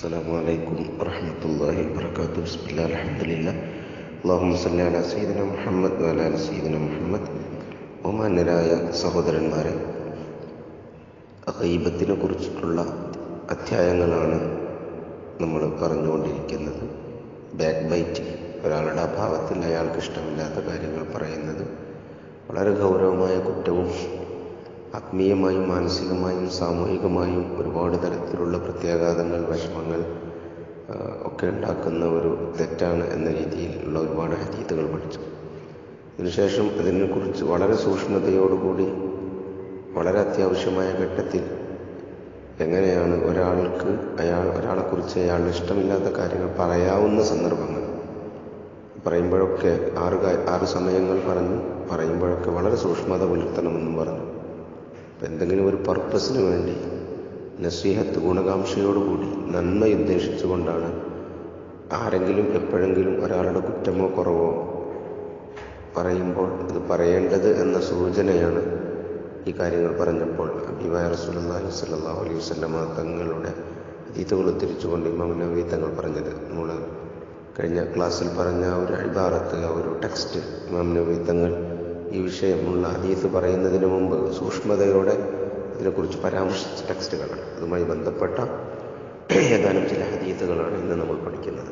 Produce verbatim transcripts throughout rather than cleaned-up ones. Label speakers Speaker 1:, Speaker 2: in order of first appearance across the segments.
Speaker 1: السلام عليكم ورحمة الله وبركاته. بسم الله الحمد لله اللهم صل على سيدنا محمد وعلى آل سيدنا محمد. ബഹുമാന്യരായ സഹോദരന്മാരെ, ഗീബത്തിനെ കുറിച്ചിട്ടുള്ള അധ്യായങ്ങളാണ് നമ്മൾ പറഞ്ഞുകൊണ്ടിരിക്കുന്നത്. ബാക്ക് ബൈറ്റിംഗ്, ഒരാളുടെ അഭാവത്തിൽ അയാൾക്ക് ഇഷ്ടമില്ലാത്ത കാര്യങ്ങൾ പറയുന്നത് വളരെ ഗൗരവമായ കുറ്റവും ആത്മീയമായും മാനസികമായും സാമൂഹികമായും ഒരുപാട് തരത്തിലുള്ള പ്രത്യാഘാതങ്ങൾ, വിഷമങ്ങൾ ഒക്കെ ഉണ്ടാക്കുന്ന ഒരു തെറ്റാണ് എന്ന രീതിയിലുള്ള ഒരുപാട് ഹദീസുകൾ പഠിച്ചു. ഇതിനുശേഷം ഇതിനെക്കുറിച്ച് വളരെ സൂക്ഷ്മതയോടുകൂടി വളരെ അത്യാവശ്യമായ ഘട്ടത്തിൽ എങ്ങനെയാണ് ഒരാൾക്ക് അയാൾ ഒരാളെക്കുറിച്ച് അയാളുടെ ഇഷ്ടമില്ലാത്ത കാര്യങ്ങൾ പറയാവുന്ന സന്ദർഭങ്ങൾ പറയുമ്പോഴൊക്കെ ആറ് ആറ് സമയങ്ങൾ പറഞ്ഞു പറയുമ്പോഴൊക്കെ വളരെ സൂക്ഷ്മത പുലർത്തണമെന്നും പറഞ്ഞു. എന്തെങ്കിലും ഒരു പർപ്പസിന് വേണ്ടി നസീഹത്ത്, ഗുണകാംക്ഷയോടുകൂടി നന്മ ഉദ്ദേശിച്ചുകൊണ്ടാണ് ആരെങ്കിലും എപ്പോഴെങ്കിലും ഒരാളുടെ കുറ്റമോ കുറവോ പറയുമ്പോൾ അത് പറയേണ്ടത് എന്ന സൂചനയാണ് ഈ കാര്യങ്ങൾ പറഞ്ഞപ്പോൾ ഹബീബായ റസൂലുള്ളാഹി സ്വല്ലല്ലാഹു അലൈഹി വസല്ലമ തങ്ങളുടെ ഹദീസുകൾ ഉദ്ധരിച്ചുകൊണ്ട് ഇമാം നവവി തങ്ങൾ പറഞ്ഞത്. നമ്മൾ കഴിഞ്ഞ ക്ലാസ്സിൽ പറഞ്ഞ ഒരു ഇബാറത്ത്, ഒരു ടെക്സ്റ്റ്, ഇമാം നവവി തങ്ങൾ ഈ വിഷയമുള്ള ഹദീസ് പറയുന്നതിന് മുമ്പ് സൂക്ഷ്മതയോടെ ഇതിനെക്കുറിച്ച് പരാമർശിച്ച ടെക്സ്റ്റുകളാണ്. അതുമായി ബന്ധപ്പെട്ട ഏതാനും ചില ഹദീസുകളാണ് ഇന്ന് നമ്മൾ പഠിക്കുന്നത്.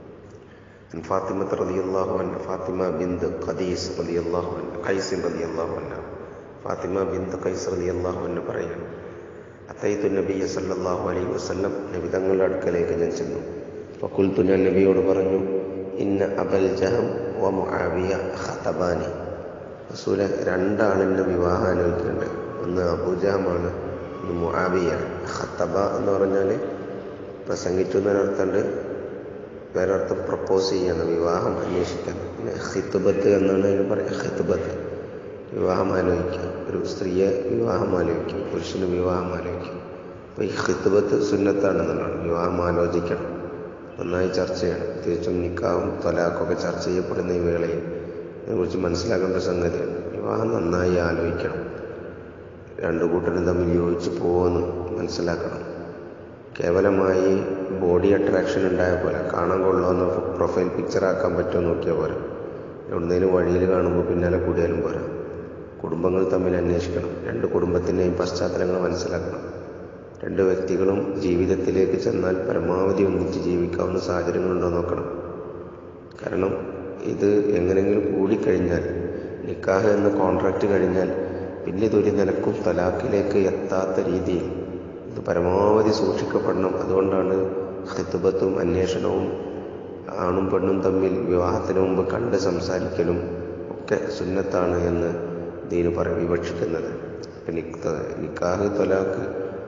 Speaker 1: ഫാത്തിമ റളിയല്ലാഹു അൻഹ, ഫാത്തിമ ബിന്ത് ഖദീസ് റളിയല്ലാഹു അൻഹ, ഖൈസ് റളിയല്ലാഹു അൻഹ, ഫാത്തിമ ബിന്ത് ഖൈസ് റളിയല്ലാഹു അൻഹ പറയാണ്, അത്തൈതു നബിയ സല്ലല്ലാഹു അലൈഹി വസല്ലം, നബി തങ്ങളുടെ അടുക്കലേക്ക് ഞാൻ ചെന്നു. ഫഖുൽതു, ഞാൻ നബിയോട് പറഞ്ഞു, ഇന്ന അബൽ ജഹം വ മുആവിയ ഖതബാനി, റസൂലെ രണ്ടാളിൻ്റെ വിവാഹം ആലോചിക്കുന്നുണ്ട്. ഒന്ന് അബൂജഹമാണ്, ഒന്ന് മുആവിയാണ്. ഖതബ എന്ന് പറഞ്ഞാൽ പ്രസംഗിച്ചു എന്നൊരർത്ഥമുണ്ട്, വേറൊരർത്ഥം പ്രപ്പോസ് ചെയ്യുന്ന, വിവാഹം അന്വേഷിക്കാൻ. പിന്നെ ഖിത്ബത്ത് എന്നാണ് അതിന് പറയുക. ഖിത്ബത്ത് വിവാഹം ആലോചിക്കുക, ഒരു സ്ത്രീയെ വിവാഹം ആലോചിക്കും, പുരുഷന് വിവാഹം ആലോചിക്കും. അപ്പോൾ ഈ ഖിത്ബത്ത് സുന്നത്താണെന്നുള്ളതാണ്. വിവാഹം ആലോചിക്കണം, നന്നായി ചർച്ച ചെയ്യണം. പ്രത്യേകിച്ചും നിക്കാഹും ത്വലാഖൊക്കെ ചർച്ച ചെയ്യപ്പെടുന്ന ഈ വേളയിൽ ഇതിനെക്കുറിച്ച് മനസ്സിലാക്കേണ്ട സംഗതിയാണ്. വിവാഹം നന്നായി ആലോചിക്കണം, രണ്ടു കൂട്ടരും തമ്മിൽ യോജിച്ച് പോകുമെന്ന് മനസ്സിലാക്കണം. കേവലമായി ബോഡി അട്രാക്ഷൻ ഉണ്ടായ പോലെ, കാണാൻ കൊള്ളുമെന്ന് പ്രൊഫൈൽ പിക്ചറാക്കാൻ പറ്റുമോ നോക്കിയാൽ പോലെ, എവിടുന്നേലും വഴിയിൽ കാണുമ്പോൾ പിന്നാലെ കൂടിയാലും പോരാ. കുടുംബങ്ങൾ തമ്മിൽ അന്വേഷിക്കണം, രണ്ട് കുടുംബത്തിൻ്റെയും പശ്ചാത്തലങ്ങൾ മനസ്സിലാക്കണം. രണ്ട് വ്യക്തികളും ജീവിതത്തിലേക്ക് ചെന്നാൽ പരമാവധി ഒന്നിച്ച് ജീവിക്കാവുന്ന സാഹചര്യങ്ങളുണ്ടോ നോക്കണം. കാരണം ഇത് എങ്ങനെയെങ്കിലും കൂടിക്കഴിഞ്ഞാൽ, നിക്കാഹ് എന്ന കോൺട്രാക്റ്റ് കഴിഞ്ഞാൽ പിന്നെ ഇതൊരു നിലക്കും തലാഖിലേക്ക് എത്താത്ത രീതിയിൽ ഇത് പരമാവധി സൂക്ഷിക്കപ്പെടണം. അതുകൊണ്ടാണ് ഖിത്ബത്തും അന്വേഷണവും ആണും പെണ്ണും തമ്മിൽ വിവാഹത്തിന് മുമ്പ് കണ്ട് സംസാരിക്കലും ഒക്കെ സുന്നത്താണ് എന്ന് ദീന് പറ വിവക്ഷിക്കുന്നത്. നിക്കാഹ്, ത്വലാഖ്,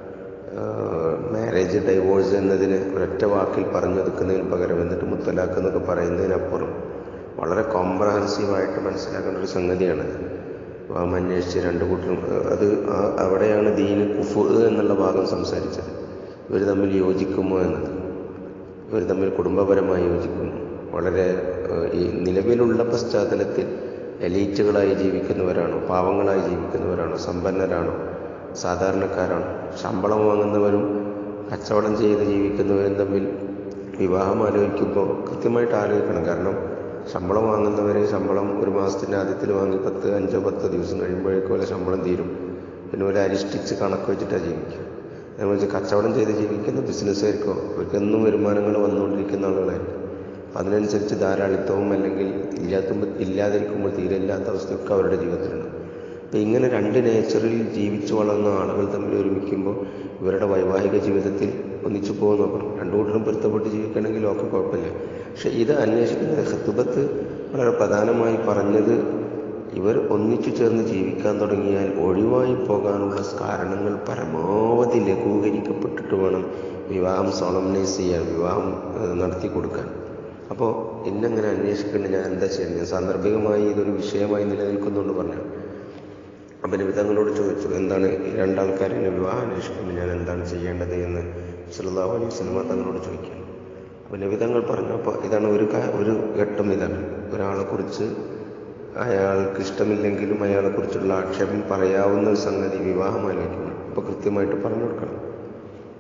Speaker 1: മാരേജ്, ഡൈവോഴ്സ് എന്നതിന് ഒരൊറ്റ വാക്കിൽ പറഞ്ഞൊതുക്കുന്നതിന് പകരം എന്നിട്ട് മുത്തലാഖ് എന്നൊക്കെ പറയുന്നതിനപ്പുറം വളരെ കോംപ്രഹെൻസീവായിട്ട് മനസ്സിലാക്കേണ്ട ഒരു സംഗതിയാണ്. വിവാഹം അന്വേഷിച്ച് രണ്ട് കൂട്ടരും, അത് അവിടെയാണ് ദീന് കുഫ്ർ എന്നുള്ള ഭാഗം സംസാരിച്ചത്. ഇവർ തമ്മിൽ യോജിക്കുമോ എന്നത്, ഇവർ തമ്മിൽ കുടുംബപരമായി യോജിക്കുമോ, വളരെ ഈ നിലവിലുള്ള പശ്ചാത്തലത്തിൽ എലീറ്റുകളായി ജീവിക്കുന്നവരാണോ, പാവങ്ങളായി ജീവിക്കുന്നവരാണോ, സമ്പന്നരാണോ, സാധാരണക്കാരാണോ, ശമ്പളം വാങ്ങുന്നവരും കച്ചവടം ചെയ്ത് ജീവിക്കുന്നവരും തമ്മിൽ വിവാഹം ആലോചിക്കുമ്പോൾ കൃത്യമായിട്ട് ആലോചിക്കണം. കാരണം ശമ്പളം വാങ്ങുന്നവരെ ശമ്പളം ഒരു മാസത്തിൻ്റെ ആദ്യത്തിൽ വാങ്ങി പത്ത് അഞ്ചോ പത്തോ ദിവസം കഴിയുമ്പോഴേക്കും പോലെ ശമ്പളം തീരും. പിന്നെ ഒരു അരിഷ്ടിച്ച് കണക്ക് വെച്ചിട്ടാണ് ജീവിക്കുക. എന്ന് വെച്ചാൽ കച്ചവടം ചെയ്ത് ജീവിക്കുന്ന ബിസിനസ്സുകാർക്കോ അവർക്കെന്നും വരുമാനങ്ങൾ വന്നുകൊണ്ടിരിക്കുന്ന ആളുകളായിരിക്കും. അതിനനുസരിച്ച് ധാരാളിത്തവും അല്ലെങ്കിൽ ഇല്ലാത്തുമ്പോൾ ഇല്ലാതിരിക്കുമ്പോൾ തീരെ ഇല്ലാത്ത അവസ്ഥയൊക്കെ അവരുടെ ജീവിതത്തിലുണ്ട്. അപ്പം ഇങ്ങനെ രണ്ട് നേച്ചറിൽ ജീവിച്ചു വളർന്ന ആളുകൾ തമ്മിൽ ഒരുമിക്കുമ്പോൾ ഇവരുടെ വൈവാഹിക ജീവിതത്തിൽ ഒന്നിച്ചു പോകും നോക്കണം. രണ്ടു കൂട്ടരും പൊരുത്തപ്പെട്ട് ജീവിക്കണമെങ്കിൽ ഒക്കെ കുഴപ്പമില്ല. പക്ഷെ ഇത് അന്വേഷിക്കുന്നത്, ഖിത്ബത്ത് വളരെ പ്രധാനമായി പറഞ്ഞത്, ഇവർ ഒന്നിച്ചു ചേർന്ന് ജീവിക്കാൻ തുടങ്ങിയാൽ ഒഴിവായി പോകാനുള്ള കാരണങ്ങൾ പരമാവധി ലഘൂകരിക്കപ്പെട്ടിട്ട് വേണം വിവാഹം സോളംനൈസ് ചെയ്യാൻ, വിവാഹം നടത്തി കൊടുക്കാൻ. അപ്പോൾ ഇന്നെങ്ങനെ അന്വേഷിക്കേണ്ടത്, ഞാൻ എന്താ ചെയ്യുന്നത്, സാന്ദർഭികമായി ഇതൊരു വിഷയമായി നിലനിൽക്കുന്നുകൊണ്ട് പറഞ്ഞു. അപ്പം നബി തങ്ങളോട് ചോദിച്ചു, എന്താണ് ഈ രണ്ടാൾക്കാരെ വിവാഹം അന്വേഷിക്കുമ്പോൾ ഞാൻ എന്താണ് ചെയ്യേണ്ടത് എന്ന് സല്ലല്ലാഹു അലൈഹി വസല്ലം തങ്ങളോട് ചോദിക്കുക. അപ്പോൾ നബി തങ്ങൾ പറഞ്ഞു, അപ്പോൾ ഇതാണ് ഒരു ഒരു ഘട്ടം, ഇതാണ് ഒരാളെക്കുറിച്ച് അയാൾക്ക് ഇഷ്ടമില്ലെങ്കിലും അയാളെക്കുറിച്ചുള്ള ആക്ഷേപം പറയാവുന്ന ഒരു സംഗതി വിവാഹം ആലോചിക്കുന്നു. അപ്പോൾ കൃത്യമായിട്ട് പറഞ്ഞു കൊടുക്കണം.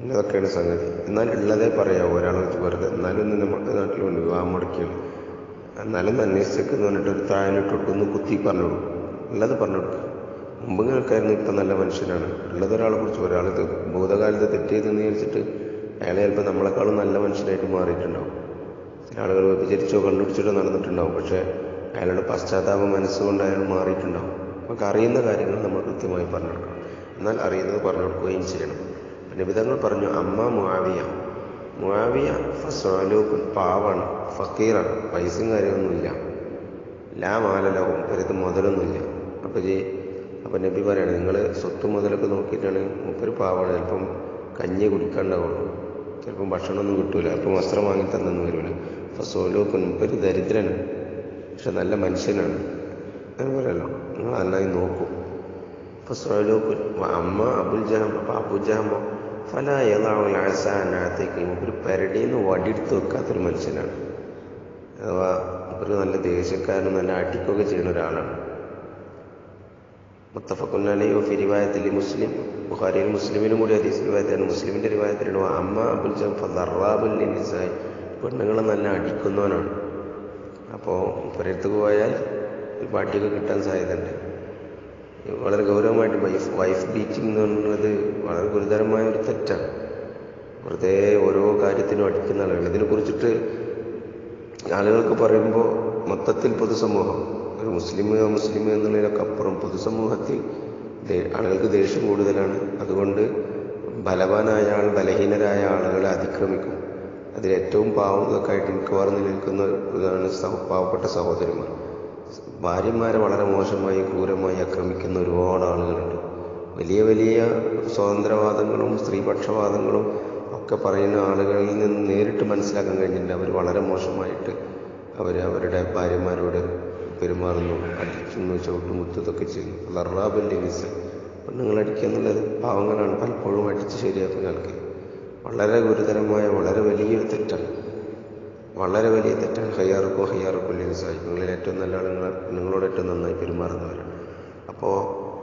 Speaker 1: ഇതൊക്കെയാണ് സംഗതി. എന്നാൽ ഉള്ളതേ പറയാവൂ. ഒരാളെ വെച്ച് വെറുതെ എന്നാലും ഒന്ന് നമ്മുടെ നാട്ടിലുണ്ട് വിവാഹം മുടക്കിയാണ്, എന്നാലും അന്വേഷിച്ചൊക്കെ എന്ന് പറഞ്ഞിട്ട് ഒരു താഴെട്ട് കൊടുക്കുന്നു, കുത്തി പറഞ്ഞു കൊടുക്കും, ഉള്ളത് പറഞ്ഞു കൊടുക്കുക. മുമ്പ് കേൾക്കായിരുന്നു, ഇപ്പം നല്ല മനുഷ്യനാണ്. ഉള്ളതൊരാളെ കുറിച്ച് ഒരാൾ ഭൂതകാലത്ത് തെറ്റ് ചെയ്തെന്ന് വിചാരിച്ചിട്ട് അയാളെ ചിലപ്പോൾ നമ്മളെക്കാളും നല്ല മനുഷ്യനായിട്ട് മാറിയിട്ടുണ്ടാവും. ചില ആളുകൾ വ്യഭിചരിച്ചോ കണ്ടുപിടിച്ചിട്ടോ നടന്നിട്ടുണ്ടാവും, പക്ഷേ അയാളുടെ പശ്ചാത്താപം മനസ്സുകൊണ്ട് അയാൾ മാറിയിട്ടുണ്ടാവും. നമുക്ക് അറിയുന്ന കാര്യങ്ങൾ നമ്മൾ കൃത്യമായി പറഞ്ഞു കൊടുക്കണം. എന്നാൽ അറിയുന്നത് പറഞ്ഞു കൊടുക്കുകയും ചെയ്യണം. നബിതങ്ങൾ പറഞ്ഞു, അമ്മ മുആവിയ മുആവിയ ഫസ്വലൂക്കുൻ, പാവാണ്, ഫക്കീറാണ്, പൈസയും കാര്യമൊന്നുമില്ല, ലാ മാലലവും, പെരുത്ത് മുതലൊന്നുമില്ല. അപ്പോൾ ജി അപ്പം നബി പറയാണ്, നിങ്ങൾ സ്വത്ത് മുതലൊക്കെ നോക്കിയിട്ടാണ്, മുപ്പൊരു പാവാണ്, ചിലപ്പം കഞ്ഞി കുടിക്കാണ്ടാവുള്ളൂ, ചിലപ്പം ഭക്ഷണമൊന്നും കിട്ടൂല, അപ്പം വസ്ത്രം വാങ്ങി തന്നെന്ന് വരില്ല. ഫസ്വലൂക്കുൻ, മുപ്പൊരു ദരിദ്രനാണ്, പക്ഷെ നല്ല മനുഷ്യനാണ്. അങ്ങനെ പറയല്ലോ, നിങ്ങൾ നന്നായി നോക്കൂ. ഫസ്വലൂക്കുൻ അമ്മ അബുൽ ജഹം, അപ്പം അബുൽ ജഹമോ ഫല യഥാസാനാത്തേക്ക്, ഒരു പെരടിയിൽ നിന്ന് വടിയെടുത്ത് വെക്കാത്തൊരു മനുഷ്യനാണ്. അഥവാ ഒരു നല്ല ദേഷ്യക്കാരനും നല്ല അടിക്കുകയൊക്കെ ചെയ്യുന്ന ഒരാളാണ്. മുത്തഫഖുൻ അലൈഹി വഫി റിവായത്തിൽ മുസ്ലിം, ബുഖാരിയിൽ മുസ്ലിമിനും കൂടി ഹദീസ് റിവായത്താണ്. മുസ്ലിമിൻ്റെ റിവായത്തിലാണ് അമ്മ അബുൽ ജഹം ഫദറാബുൽ നിസായി, പെണ്ണുങ്ങളെ നല്ല അടിക്കുന്നവനാണ്. അപ്പോൾ പുരത്ത് പോയാൽ പാട്ടിയൊക്കെ കിട്ടാൻ സാധ്യതയുണ്ട്. വളരെ ഗൗരവമായിട്ട് വൈഫ് വൈഫ് ബീറ്റിംഗ് എന്ന് പറയുന്നത് വളരെ ഗുരുതരമായ ഒരു തെറ്റാണ്. വെറുതെ ഓരോ കാര്യത്തിനും അടിക്കുന്ന ആളുകൾ. ഇതിനെക്കുറിച്ചിട്ട് ആളുകൾക്ക് പറയുമ്പോൾ മൊത്തത്തിൽ പൊതുസമൂഹം, ഒരു മുസ്ലിം മുസ്ലിം എന്നുള്ളതിനൊക്കെ അപ്പുറം പൊതുസമൂഹത്തിൽ ആളുകൾക്ക് ദേഷ്യം കൂടുതലാണ്. അതുകൊണ്ട് ബലവാനായ ആൾ ബലഹീനരായ ആളുകളെ അതിക്രമിക്കും. അതിലേറ്റവും പാവങ്ങളൊക്കെ ആയിട്ട് മിക്കവാറും നിലനിൽക്കുന്ന ഇതാണ് പാവപ്പെട്ട സഹോദരിമാർ. ഭാര്യമാരെ വളരെ മോശമായി ക്രൂരമായി ആക്രമിക്കുന്ന ഒരുപാട് ആളുകളുണ്ട്. വലിയ വലിയ സ്വാതന്ത്ര്യവാദങ്ങളും സ്ത്രീപക്ഷവാദങ്ങളും ഒക്കെ പറയുന്ന ആളുകളിൽ നിന്ന് നേരിട്ട് മനസ്സിലാക്കാൻ കഴിഞ്ഞിട്ടുണ്ട്. അവർ വളരെ മോശമായിട്ട് അവർ അവരുടെ ഭാര്യമാരോട് പെരുമാറുന്നു, അടിക്കുന്നു, ചവിട്ടുമുത്തതൊക്കെ ചെയ്യുന്നു. ലറാബിൻ്റെ മിസ്, പെണ്ണുങ്ങളടിക്കുക എന്നുള്ളത് പാവങ്ങളാണ് പലപ്പോഴും അടിച്ച് ശരിയാക്കുന്ന ആൾക്ക്. വളരെ ഗുരുതരമായ വളരെ വലിയൊരു തെറ്റാണ്, വളരെ വലിയ തെറ്റാണ്. ഹയ്യാറുക്കോ ഹയ്യാറുക്കോ ലിൻസായി, നിങ്ങളിൽ ഏറ്റവും നല്ല ആളുകൾ നിങ്ങളോട് ഏറ്റവും നന്നായി പെരുമാറുന്നവരാണ്. അപ്പോൾ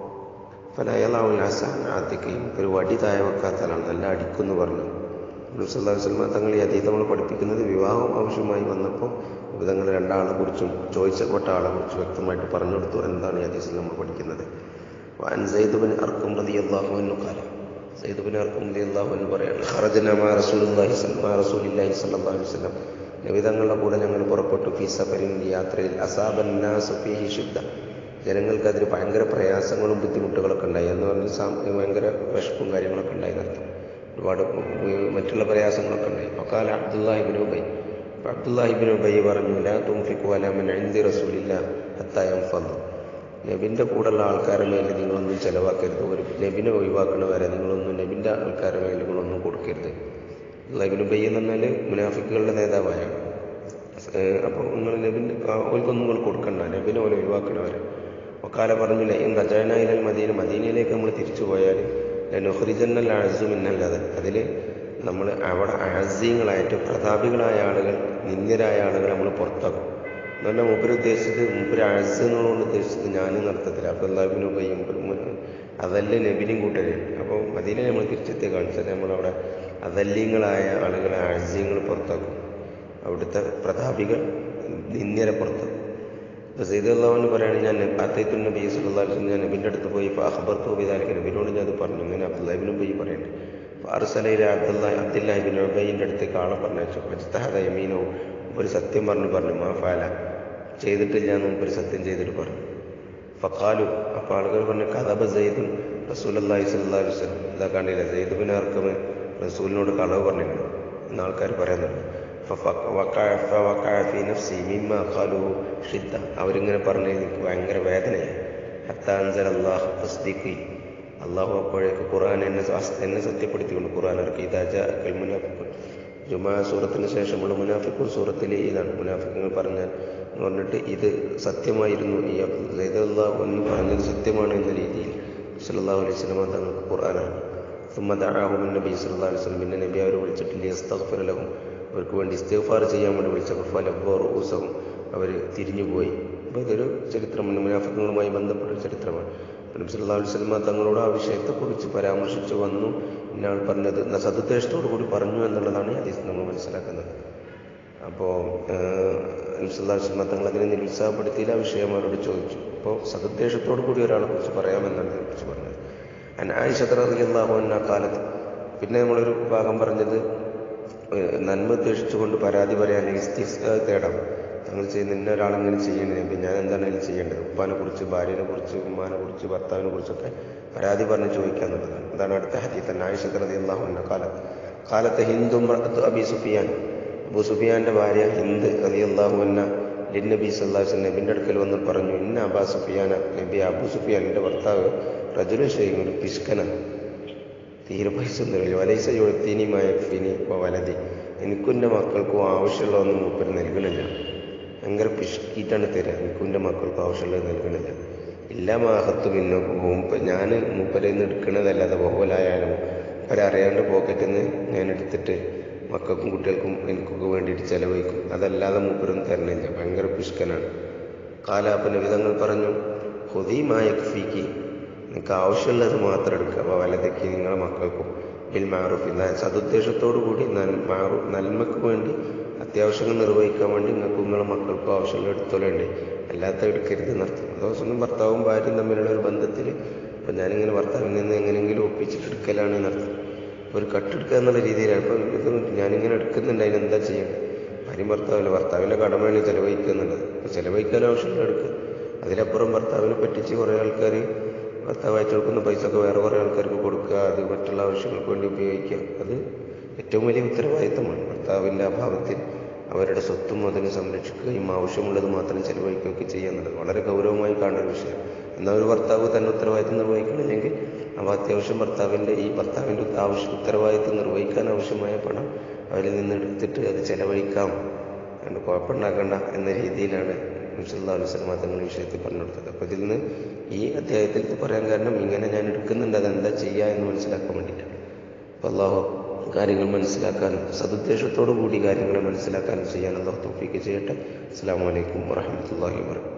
Speaker 1: പല അയാളാവുന്ന ആസാനാത്തിക്കയും ഒരു വടി താഴെ വെക്കാത്ത ആളാണ്, നല്ല അടിക്കുമെന്ന് പറഞ്ഞു. നബി സല്ലല്ലാഹു അലൈഹി വസല്ലം തങ്ങൾ ഈ ഹദീസ് നമ്മൾ പഠിപ്പിക്കുന്നത് വിവാഹം ആവശ്യമായി വന്നപ്പോൾ തങ്ങൾ രണ്ടാളെ കുറിച്ചും ചോദിച്ചപ്പെട്ട ആളെ കുറിച്ച് വ്യക്തമായിട്ട് പറഞ്ഞു കൊടുത്തു. എന്താണ് ഈ ഹദീസിൽ നമ്മൾ പഠിക്കുന്നത്? വഅൻ സയ്യിദ് ബിൻ അർഖം റളിയല്ലാഹു അൻഹു ഖാല, സയ്യിദ് ബിൻ അർഖം റളിയല്ലാഹു അൻഹു പറയാണ്, ഖറജനാ മാ റസൂലുള്ളാഹി സ്വല്ലല്ലാഹു അലൈഹി വസല്ലം, നബി തങ്ങളുടെ കൂടെ ഞങ്ങൾ പുറപ്പെട്ടു. ഫീ സഫരിൻ, യാത്രയിൽ. അസാബൻ നാസു ഫീഹി ശിദ്ദ, ജനങ്ങൾക്ക് അതിൽ ഭയങ്കര പ്രയാസങ്ങളും ബുദ്ധിമുട്ടുകളൊക്കെ ഉണ്ടായി എന്ന് പറഞ്ഞാൽ ഭയങ്കര വിഷപ്പും കാര്യങ്ങളൊക്കെ ഉണ്ടായി നടത്തും, ഒരുപാട് മറ്റുള്ള പ്രയാസങ്ങളൊക്കെ ഉണ്ടായി. വഖാല അബ്ദുല്ലാഹി ഇബ്നു ഉബൈ, അപ്പോൾ അബ്ദുല്ലാഹി ഇബ്നു ഉബൈ പറഞ്ഞു, ലാ തുൻഫിഖു അലാ മൻ ഇൻദി റസൂലില്ലാഹി ഹത്താ യൻഫദ്, നബിൻ്റെ കൂടെയുള്ള ആൾക്കാരുടെ മേലെ നിങ്ങളൊന്നും ചിലവാക്കരുത്, ഒരു നബിനെ ഒഴിവാക്കണവരെ നിങ്ങളൊന്നും നബിൻ്റെ ആൾക്കാരുടെ മേലെ നിങ്ങളൊന്നും കൊടുക്കരുത്. അബ്ദുല്ലാഹി ഇബ്നു ഉബൈ എന്ന് പറഞ്ഞാൽ മുനാഫിക്കുകളുടെ നേതാവായ, അപ്പോൾ നിങ്ങൾ നബിൻ്റെ ഓൽക്കൊന്നും നിങ്ങൾ കൊടുക്കണ്ട, നബിനെ ഓലെ ഒഴിവാക്കണവരെ. വക്കാല പറഞ്ഞില്ല, ഈ റജാനയിലൽ മദീന, മദീനയിലേക്ക് നമ്മൾ തിരിച്ചു പോയാൽ നുഖ്രിജന്നൽ അഅ്സു മിന്നൽ അദൽ, അതിൽ നമ്മൾ അവിടെ അഅ്സീങ്ങളായിട്ട് പ്രതാപികളായ ആളുകൾ, നിന്ദ്യരായ ആളുകൾ നമ്മൾ പുറത്താക്കും. എന്ന് പറഞ്ഞാൽ മൂപ്പര് ഉദ്ദേശിച്ചത്, മൂപ്പര് അഅ്സ് എന്നുള്ളതുകൊണ്ട് ഉദ്ദേശിച്ചത് ഞാനും നടത്തത്തില്ല. അബ്ദുല്ലാഹി ഇബ്നു ഉബൈയും അതല്ലേ നബിനെയും കൂട്ടര്. അപ്പോൾ മദീന നമ്മൾ തിരിച്ചെത്തി കാണിച്ചത് നമ്മളവിടെ അതല്യങ്ങളായ ആളുകളെ അഅ്സീങ്ങൾ പുറത്താക്കും, അവിടുത്തെ പ്രതാപികൾ നിന്ദ്യരെ പുറത്താക്കും. സയ്യിദ് അള്ളാഹുവിന് പറയുകയാണ്, ഞാൻ അത്തൈത്തു നബി സല്ലല്ലാഹു അലൈഹി വസല്ലം, ഞാൻ നബിൻ്റെ അടുത്ത് പോയി ഫഅഖ്ബർതു ബിദാലിക, നബിനോട് ഞാൻ അത് പറഞ്ഞു. ഇങ്ങനെ അബ്ദുല്ലാഹി ഇബ്നു ഉബൈ പറയുന്നുണ്ട്. ഫഅർസല അബ്ദുല്ലാഹി അബ്ദുല്ലാഹി ഇബ്നു ഉബൈൻ്റെ അടുത്തേക്ക് ആളെ പറഞ്ഞയച്ചു. ഫജ്തഹദ യമീനഹു, ഒരു സത്യം പറഞ്ഞു പറഞ്ഞു മാ ഫഅല, ചെയ്തിട്ടില്ല എന്ന് ഒരു സത്യം ചെയ്തിട്ട് പറഞ്ഞു. ഫഖാലു, അപ്പോൾ ആളുകൾ പറഞ്ഞു, കദബ സയ്യിദുൻ റസൂലുള്ളാഹി സ്വല്ലല്ലാഹു അലൈഹി വസല്ലം, ഇതാ കണ്ടില്ല സയ്യിദ് ഇബ്നു അർഖം റസൂലിനോട് കളവ് പറഞ്ഞിട്ടുണ്ട് എന്ന് ആൾക്കാർ പറയുന്നുണ്ട്. അവരിങ്ങനെ പറഞ്ഞ് എനിക്ക് ഭയങ്കര വേദനയായി. ഹത്താ അൻസല അല്ലാഹു തസ്ദീഖി, അള്ളാഹു അപ്പോഴേക്ക് ഖുർആൻ എന്നെ എന്നെ സത്യപ്പെടുത്തിക്കൊണ്ട് ഖുർആൻ ഇറക്കി. ഇദാ ജാഅക്കൽ മുനാഫിഖൂൻ, ജുമാ സൂറത്തിന് ശേഷമുള്ള മുനാഫിഖൂൻ സൂറത്തിലെ ഇതാണ്. മുനാഫിഖുകൾ പറഞ്ഞാൽ എന്ന് പറഞ്ഞിട്ട് ഇത് സത്യമായിരുന്നു, ഈ സയ്യിദ് അല്ലാഹു എന്ന് പറഞ്ഞത് സത്യമാണ് എന്ന രീതിയിൽ സല്ലല്ലാഹു അലൈഹി വസല്ലം തങ്ങൾക്ക് ഖുർആനാണ്. സുമ്മ ദഅാഹും നബി സല്ലല്ലാഹു അലൈഹി വസല്ലം, പിന്നെ നബി അവരെ വിളിച്ചിട്ട് ലിയസ്തഗ്ഫിറ ലഹും, അവർക്ക് വേണ്ടി ഇസ്തിഗ്ഫാർ ചെയ്യാൻ വേണ്ടി വിളിച്ചപ്പോൾ ഫലബ്ബു റൂസഹും, അവർ തിരിഞ്ഞുപോയി. അപ്പോൾ ഇതൊരു ചരിത്രമാണ്, മുനാഫിഖുകളുമായി ബന്ധപ്പെട്ട ചരിത്രമാണ്. നബി സല്ലല്ലാഹു അലൈഹി വസല്ലം തങ്ങളോട് ആ വിഷയത്തെക്കുറിച്ച് പരാമർശിച്ചു വന്നു. ഇന്നാൾ പറഞ്ഞത് സദുദ്ദേശത്തോടു കൂടി പറഞ്ഞു എന്നുള്ളതാണ് ഈ ഹദീസ് നമ്മൾ മനസ്സിലാക്കുന്നത്. അപ്പോൾ നബി സല്ലല്ലാഹു അലൈഹി വസല്ലം തങ്ങൾ അതിനെ നിരുത്സാഹപ്പെടുത്തിയില്ല, ആ വിഷയം അവരോട് ചോദിച്ചു. അപ്പോൾ സദുദ്ദേശത്തോടു കൂടി ഒരാളെ കുറിച്ച് പറയാമെന്നാണ് ഇതിനെക്കുറിച്ച് പറഞ്ഞത്. അൻ ആയിഷ റളിയല്ലാഹു അൻഹാ കാലത്ത്, പിന്നെ നമ്മളൊരു ഭാഗം പറഞ്ഞത് നന്മ ഉദ്ദേശിച്ചുകൊണ്ട് പരാതി പറയാൻ ഇസ്തിഫ്താ തേടാം. തങ്ങൾ ചെയ്യുന്ന ഇന്ന ഒരാളെങ്ങനെ ചെയ്യേണ്ടത്, അപ്പം ഞാൻ എന്താണ് അതിൽ ചെയ്യേണ്ടത്, ഉപ്പാനെ കുറിച്ച്, ഭാര്യനെ കുറിച്ച്, ഉമ്മാനെ കുറിച്ച്, ഭർത്താവിനെ കുറിച്ചൊക്കെ പരാതി പറഞ്ഞ് ചോദിക്കാന്നുള്ളതാണ്. അതാണ് അടുത്ത ഹദീസ്. ആയിഷ റളിയല്ലാഹു അൻഹാ കാലത്ത് കാലത്ത് ഹിന്ദു അബി സുഫിയാൻ, അബൂ സുഫിയാന്റെ ഭാര്യ ഹിന്ദ് റളിയല്ലാഹു അൻഹാ ലിന്നബി സല്ലല്ലാഹു അലൈഹി വസല്ലം നബിന്റെ അടുക്കൽ വന്ന് പറഞ്ഞു, ഇന്ന അബാ സുഫിയാന, നബി അബൂ സുഫിയാൻ എൻ്റെ ഭർത്താവ് റജുലൻ ഷൈഖുൻ, ഒരു പിശുക്കനാണ്, തീരെ പൈസ ഒന്നുമില്ല, വലൈസ യുഅ്തീനി ഫിനി വലതി, എനിക്കും എൻ്റെ മക്കൾക്കും ആവശ്യമുള്ളതൊന്നും മൂപ്പര് നൽകണില്ല, ഭയങ്കര പിശുക്കിയിട്ടാണ് തരിക, എനിക്കും എൻ്റെ മക്കൾക്കും ആവശ്യമുള്ളത് നൽകണില്ല. എല്ലാ മാഹത്തും പിന്നെ മൂപ്പ ഞാൻ മൂപ്പരിൽ നിന്ന് എടുക്കണതല്ലാതെ ബഹുലായാലും മൂപ്പരറിയാണ്ട് പോക്കറ്റിൽ നിന്ന് ഞാൻ എടുത്തിട്ട് മക്കൾക്കും കുട്ടികൾക്കും എനിക്കൊക്കെ വേണ്ടിയിട്ട് ചിലവഴിക്കും, അതല്ലാതെ മൂപ്പരൊന്നും തരണില്ല, ഭയങ്കര പിശുക്കനാണ്. കാലാപ്പന വിധങ്ങൾ പറഞ്ഞു, ഹുദീമായഫീക്ക്, നിങ്ങൾക്ക് ആവശ്യമുള്ളത് മാത്രം എടുക്കുക, അപ്പോൾ വലതയ്ക്ക് നിങ്ങളുടെ മക്കൾക്കും ബിൽ മാറൂഫ്, സതുദ്ദേശത്തോടു കൂടി മാറു നന്മയ്ക്ക് വേണ്ടി അത്യാവശ്യങ്ങൾ നിർവഹിക്കാൻ വേണ്ടി നിങ്ങൾക്ക് നിങ്ങളുടെ മക്കൾക്കും ആവശ്യമുള്ള എടുത്തോലുണ്ട്, അല്ലാത്ത എടുക്കരുത് എന്നർത്ഥം. അതോസൊന്നും ഭർത്താവും ഭാര്യയും തമ്മിലുള്ള ഒരു ബന്ധത്തിൽ ഇപ്പം ഞാനിങ്ങനെ ഭർത്താവിൽ നിന്ന് എങ്ങനെയെങ്കിലും ഒപ്പിച്ചിട്ട് എടുക്കലാണ് എന്നർത്ഥം. ഒരു കട്ടെടുക്കുക എന്നുള്ള രീതിയിലാണ്. ഇപ്പം ഇത് ഞാനിങ്ങനെ എടുക്കുന്നുണ്ട്, അതിനെന്താ ചെയ്യേണ്ടത്? ഭാര്യയും ഭർത്താവില്ല, ഭർത്താവിൻ്റെ കടമയാണ് ചിലവഴിക്കുക എന്നുള്ളത്. അപ്പോൾ ചിലവഴിക്കാൻ ആവശ്യമുള്ള എടുക്കുക. അതിലപ്പുറം ഭർത്താവിനെ പറ്റിച്ച് കുറേ ആൾക്കാർ ഭർത്താവ് അയച്ചു കൊടുക്കുന്ന പൈസ ഒക്കെ വേറെ കുറേ ആൾക്കാർക്ക് കൊടുക്കുക, അത് മറ്റുള്ള ആവശ്യങ്ങൾക്ക് വേണ്ടി ഉപയോഗിക്കുക, അത് ഏറ്റവും വലിയ ഉത്തരവാദിത്തമാണ്. ഭർത്താവിൻ്റെ അഭാവത്തിൽ അവരുടെ സ്വത്തും അതിനെ സംരക്ഷിക്കുകയും ആവശ്യമുള്ളത് മാത്രം ചെലവഴിക്കുകയൊക്കെ ചെയ്യുക എന്നുള്ളത് വളരെ ഗൗരവമായി കാണുന്ന ഒരു വിഷയം. എന്നാൽ ഒരു ഭർത്താവ് തന്നെ ഉത്തരവാദിത്തം നിർവഹിക്കണമെങ്കിൽ അപ്പോൾ അത്യാവശ്യം ഭർത്താവിൻ്റെ ഈ ഭർത്താവിൻ്റെ ആവശ്യം ഉത്തരവാദിത്തം നിർവഹിക്കാൻ ആവശ്യമായ പണം അവരിൽ നിന്ന് എടുത്തിട്ട് അത് ചെലവഴിക്കാം, അതുകൊണ്ട് കുഴപ്പമുണ്ടാക്കണ്ട എന്ന രീതിയിലാണ് നബി സല്ലല്ലാഹു അലൈഹി വസല്ലം തങ്ങൾ ഈ വിഷയത്തിൽ പറഞ്ഞു കൊടുത്തത്. അപ്പോൾ ഇതിൽ നിന്ന് ഈ അധ്യായത്തിൽ പറയാൻ കാരണം ഇങ്ങനെ ഞാൻ എടുക്കുന്നുണ്ട്, അതെന്താ ചെയ്യുക എന്ന് മനസ്സിലാക്കാൻ വേണ്ടിയിട്ടാണ്. അപ്പോൾ അല്ലാഹു കാര്യങ്ങൾ മനസ്സിലാക്കാനും സദുദ്ദേശത്തോടു കൂടി കാര്യങ്ങളെ മനസ്സിലാക്കാനും ചെയ്യാൻ അല്ലാഹു തൗഫീഖ് ചെയ്യട്ടെ. അസ്സലാമു അലൈക്കും വറഹ്മത്തുള്ളാഹി വബറകാതുഹു.